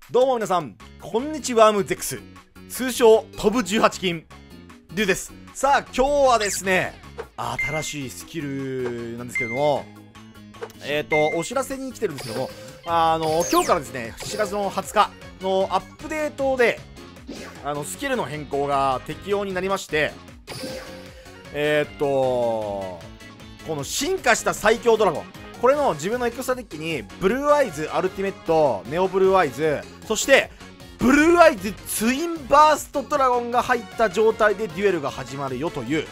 どうも皆さん、こんにちは、ムゼックス。通称、飛ぶ18金、リュウです。さあ、今日はですね、新しいスキルなんですけども、お知らせに来てるんですけども、今日からですね、7月の20日のアップデートで、スキルの変更が適用になりまして、この進化した最強ドラゴン、これの自分のエクストラデッキにブルーアイズアルティメット、ネオブルーアイズ、そしてブルーアイズツインバーストドラゴンが入った状態でデュエルが始まるよという、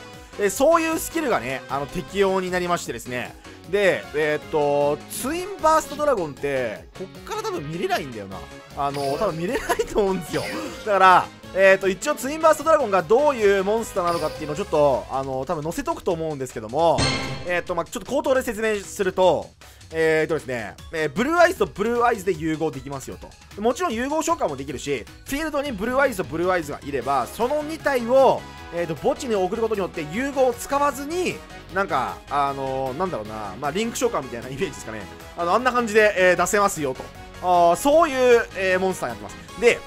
そういうスキルがね適用になりましてですね。でツインバーストドラゴンってこっから多分見れないんだよな。多分見れないと思うんですよ。だから一応ツインバーストドラゴンがどういうモンスターなのかっていうのをちょっと多分載せとくと思うんですけども、ちょっと口頭で説明するとですね、ブルーアイズとブルーアイズで融合できますよと。もちろん融合召喚もできるし、フィールドにブルーアイズとブルーアイズがいればその2体を墓地に送ることによって融合を使わずになんかなんだろうな、まあリンク召喚みたいなイメージですかね。あんな感じで、出せますよと。そういう、モンスターになってます。で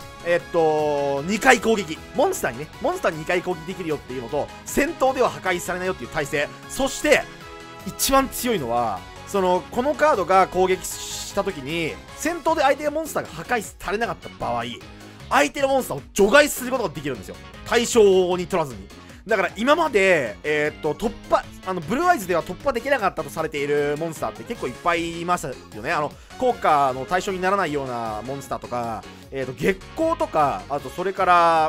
2回攻撃、モンスターに2回攻撃できるよっていうのと、戦闘では破壊されないよっていう耐性、そして一番強いのはこのカードが攻撃した時に戦闘で相手のモンスターが破壊されなかった場合、相手のモンスターを除外することができるんですよ、対象に取らずに。だから今まで、突破ブルーアイズでは突破できなかったとされているモンスターって結構いっぱいいますよね。効果の対象にならないようなモンスターとか、月光とか、あとそれから、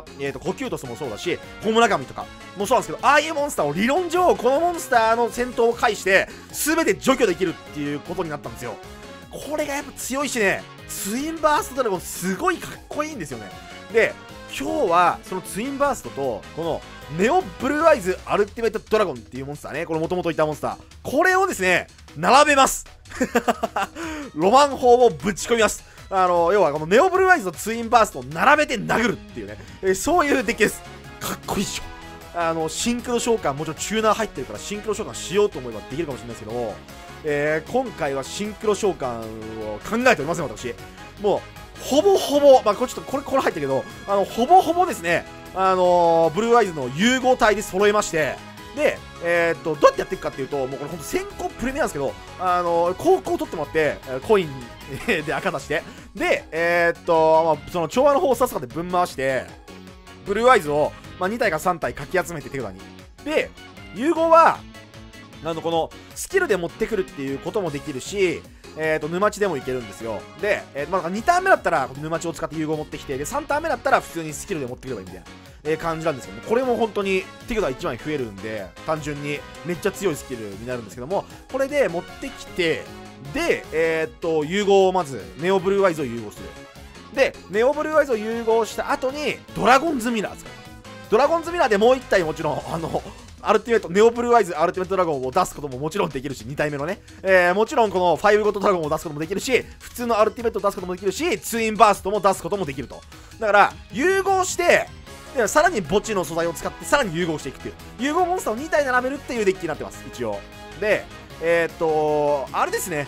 コキュートスもそうだし、ホムラガミとかもそうなんですけど、ああいうモンスターを理論上このモンスターの戦闘を介して全て除去できるっていうことになったんですよ。これがやっぱ強いしね、ツインバーストドラゴンすごいかっこいいんですよね。で今日はそのツインバーストとこのネオブルーアイズアルティメットドラゴンっていうモンスターね、これもともといたモンスター、これをですね並べますロマン砲をぶち込みます。要はこのネオブルーアイズとツインバーストを並べて殴るっていうね、そういうデッキです。かっこいいっしょ。シンクロ召喚、もちろんチューナー入ってるからシンクロ召喚しようと思えばできるかもしれないですけども、今回はシンクロ召喚を考えておりません。私もうほぼほぼ、まあ、これちょっとこれ入ってるけど、ほぼほぼですね、ブルーアイズの融合体で揃えまして、で、どうやってやっていくかっていうと、もうこれほんと先行プレミアなんですけど、高校取ってもらって、コインで赤出して、で、まあ、その調和の方をさすかでぶん回して、ブルーアイズを、まあ、2体か3体かき集めて手札に。で、融合は、このスキルで持ってくるっていうこともできるし、沼地でもいけるんですよ。で、まあ、2ターン目だったら沼地を使って融合を持ってきて、で3ターン目だったら普通にスキルで持ってくればいいみたいな、感じなんですけども、これも本当に手札1枚増えるんで単純にめっちゃ強いスキルになるんですけども、これで持ってきて、で融合をまずネオブルーアイズを融合する。でネオブルーアイズを融合した後にドラゴンズミラー使う。ドラゴンズミラーでもう1体もちろんアルティメット、ネオブルーアイズアルティメットドラゴンを出すことももちろんできるし、2体目のね、もちろんこの5ゴッドドラゴンを出すこともできるし、普通のアルティメットを出すこともできるし、ツインバーストも出すこともできると。だから融合して、でさらに墓地の素材を使ってさらに融合していくっていう融合モンスターを2体並べるっていうデッキになってます一応。であれですね、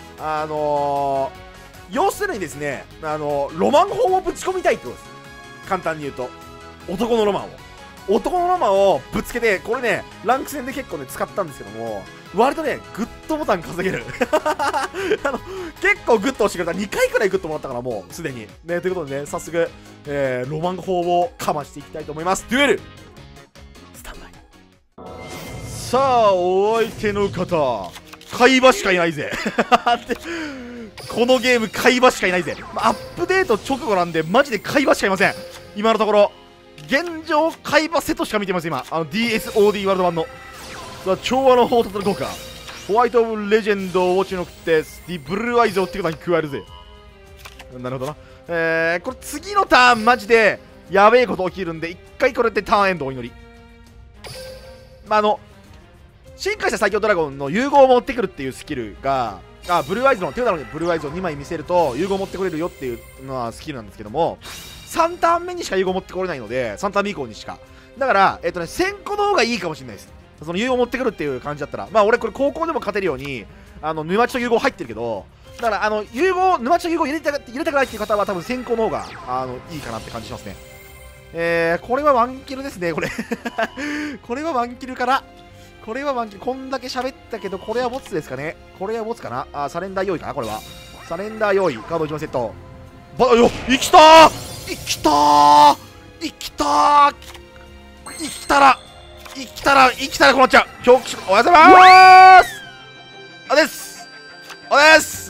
要するにですね、ロマン砲をぶち込みたいってことです。簡単に言うと男のロマンをぶつけて、これねランク戦で結構ね使ったんですけども、割とねグッドボタン稼げる結構グッド押してくれた。2回くらいグッドもらったからもうすでにね。ということでね、早速、ロマン砲をかましていきたいと思います。デュエルスタンバイ。さあお相手の方、海馬しかいないぜこのゲーム海馬しかいないぜ。アップデート直後なんでマジで海馬しかいません今のところ。現状海馬セットしか見てません今。DSOD ワールド版のさあ調和の方を立てる効果、ホワイトオブレジェンドをウォッチのくってブルーアイズをってことに加えるぜ。なるほどな。これ次のターンマジでやべえこと起きるんで、一回これでターンエンドお祈り。まあ進化した最強ドラゴンの融合を持ってくるっていうスキルが、ブルーアイズの手札のブルーアイズを2枚見せると融合を持ってこれるよっていうのはスキルなんですけども、3ターン目にしか融合持ってこれないので、3ターン目以降にしか。だから先行の方がいいかもしれないです。 その融合持ってくるっていう感じだったら、まあ俺これ高校でも勝てるように沼地と融合入ってるけど、だから融合、沼地と融合入れたくないっていう方は多分先行の方がいいかなって感じしますね。これはワンキルですね、これこれはワンキルかな。これはワンキル。こんだけ喋ったけど、これはボツですかね。これはボツかな。サレンダー用意かな、これは。サレンダー用意。カード1枚セット。生きたー生きたー生きたー生きたら困っちゃう。おはようございますおですおです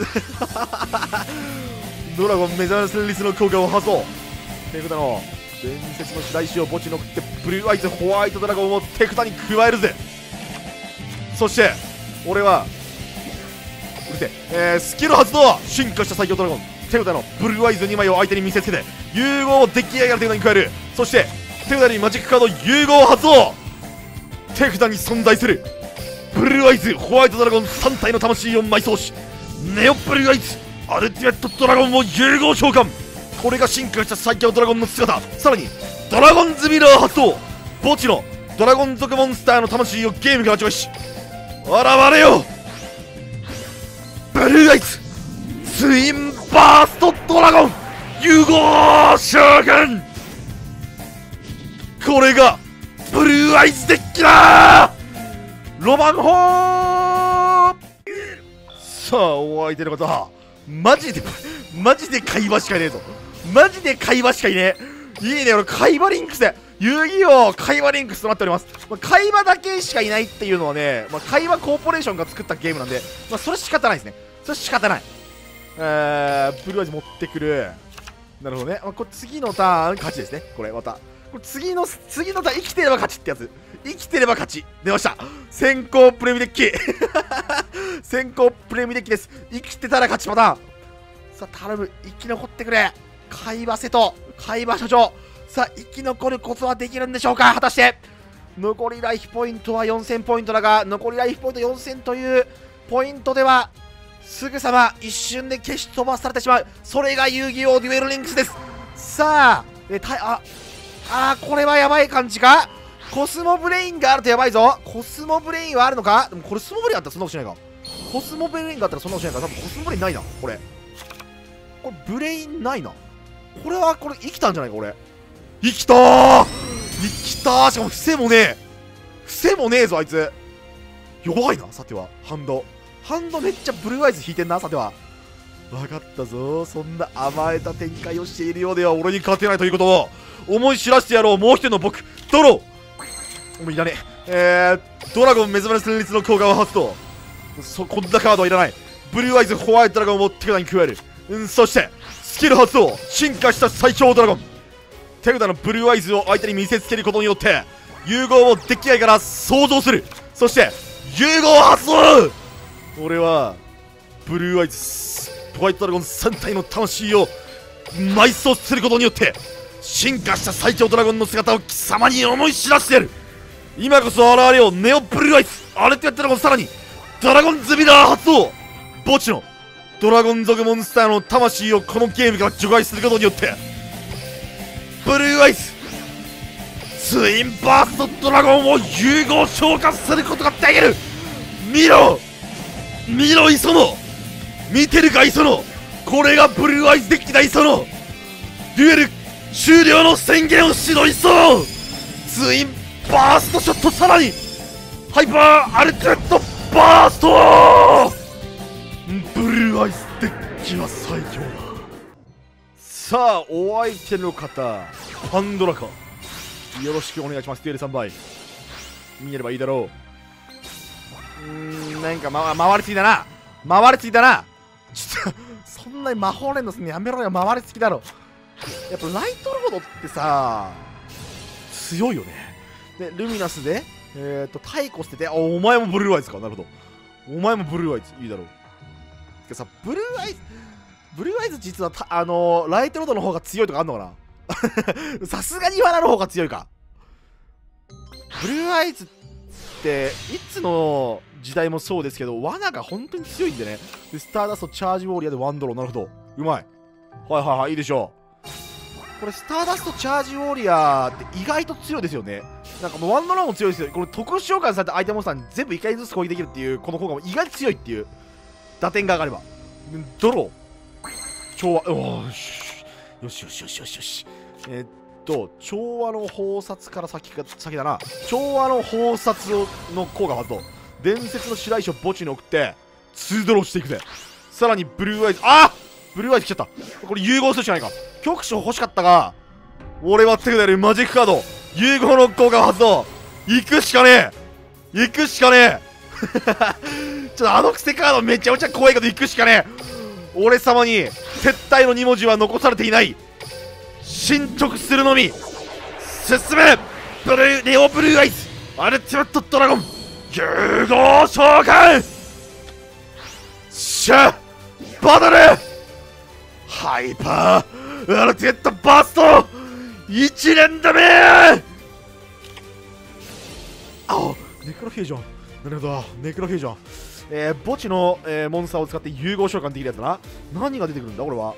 ドラゴン目覚め戦率の効果を発動。手札の伝説の白石を墓地に送ってブルーアイズホワイトドラゴンを手札に加えるぜ。そして俺はスキル発動。進化した最強ドラゴン手札のブルーアイズ2枚を相手に見せつけて融合をデッキ上がる手札に加える。そして手札にマジックカード融合発動。手札に存在するブルーアイズホワイトドラゴン3体の魂を埋葬し、ネオブルーアイズアルティメットドラゴンを融合召喚。これが進化した最強ドラゴンの姿。さらにドラゴンズミラー発動。墓地のドラゴン族モンスターの魂をゲームから除外し、現れよブルーアイズツインバーストドラゴン融合召喚。これがブルーアイズデッキだー。ロマンホー。さあお相手の方、マジで会話しかいねえぞ。マジで会話しかいねえ。いいね、俺会話リンクスで遊戯王会話リンクスとなっております。会話だけしかいないっていうのはね、会話コーポレーションが作ったゲームなんで、それ仕方ないですね。それ仕方ない。ブルーアイズ持ってくる。なるほどね。これ次のターン勝ちですね。これまたこれ次のターン生きてれば勝ちってやつ。生きてれば勝ち出ました。先行プレミデッキ先行プレミデッキです。生きてたら勝ちパターン。さあ頼む、生き残ってくれ会話瀬戸、会話所長。さあ生き残ることはできるんでしょうか。果たして残りライフポイントは4000ポイントだが、残りライフポイント4000というポイントではすぐさま一瞬で消し飛ばされてしまう。それが遊戯王デュエルリンクスです。さあこれはやばい感じか。コスモブレインがあるとやばいぞ。コスモブレインはあるのか。でもコスモブレインあったらそんなことしないか。コスモブレインがあったらそんなことしないか。多分コスモブレインないな。これブレインないな。これ生きたんじゃないか。俺生きたー生きたー。しかも伏せもねえぞあいつ。弱いな。さてはハンドめっちゃブルーアイズ引いてんな。さては分かったぞ。そんな甘えた展開をしているようでは俺に勝てないということを思い知らせてやろう。もう一人の僕ドロー。もういらねえ。ドラゴン目覚め戦慄の効果を発動。こんなカードはいらない。ブルーアイズホワイトドラゴンを手札に加える。そしてスキル発動。進化した最強ドラゴン手札のブルーアイズを相手に見せつけることによって融合をデッキ外から想像する。そして融合発動。俺はブルーアイズホワイトドラゴン3体の魂を埋葬することによって進化した最強ドラゴンの姿を貴様に思い知らせてやる。今こそ現れよネオブルーアイズアルティメットドラゴン。さらにドラゴンズミラー発動。墓地のドラゴン族モンスターの魂をこのゲームから除外することによってブルーアイズツインバーストドラゴンを融合召喚することができる。見ろ磯野、見てるか磯野。これがブルーアイズデッキだ磯野。デュエル終了の宣言をしろ磯野。ツインバーストショット、さらにハイパーアルティメットバースト。ブルーアイズデッキは最強だ。さあお相手の方パンドラかよろしくお願いします。デュエル3倍見えればいいだろう。なんか、回りすぎだな。ちょっとそんなに魔法連のすんのやめろよ。回りすぎだろ。やっぱライトロードってさ強いよね。でルミナスでタイコ捨てて、お前もブルーアイズか。なるほど、お前もブルーアイズいいだろう。てかさ、ブルーアイズ実はライトロードの方が強いとかあんのかなさすがに罠の方が強いか。ブルーアイズっていつの時代もそうですけど罠が本当に強いんでね。でスターダストチャージウォーリアーでワンドロー。なるほど、うまい。はいいいでしょう。 これスターダストチャージウォーリアーって意外と強いですよね。なんかもうワンドラも強いですよ。これ特殊召喚された相手モンスターに全部1回ずつ攻撃できるっていうこの効果も意外と強いっていう。打点が上がればドロー調和、よしよしよしよしよしよし。調和の包殺から先だな。調和の包殺の効果発動。伝説の白石を墓地に送って2ドローしていくぜ。さらにブルーアイズ、ブルーアイズ来ちゃった。これ融合するしかないか。局所欲しかったが、俺は手札やるマジックカード融合の効果発動。行くしかねえ、行くしかねえちょっとあのクセカードめちゃめちゃ怖いけど行くしかねえ。俺様に撤退の2文字は残されていない。進捗するのみ。進めネオブルーアイズアルティメットドラゴン融合召喚シャバトルハイパーアルティメットバースト1連ダメネクロフュージョン。なるほど、ネクロフュージョン。墓地の、モンスターを使って融合召喚できるやつだな。何が出てくるんだこれは。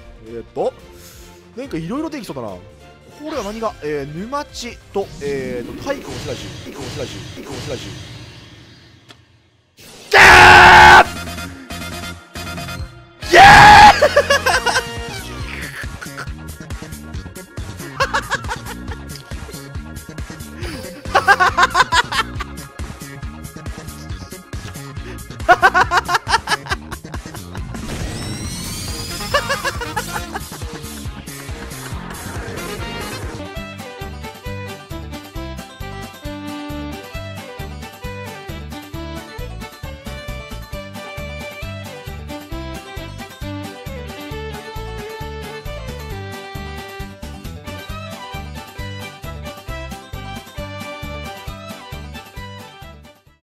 なんかいろいろできそうだな。これは何が、沼地と、太鼓のスライシュ、太鼓のスライシュ、太鼓のスライシュ。ギャーギャー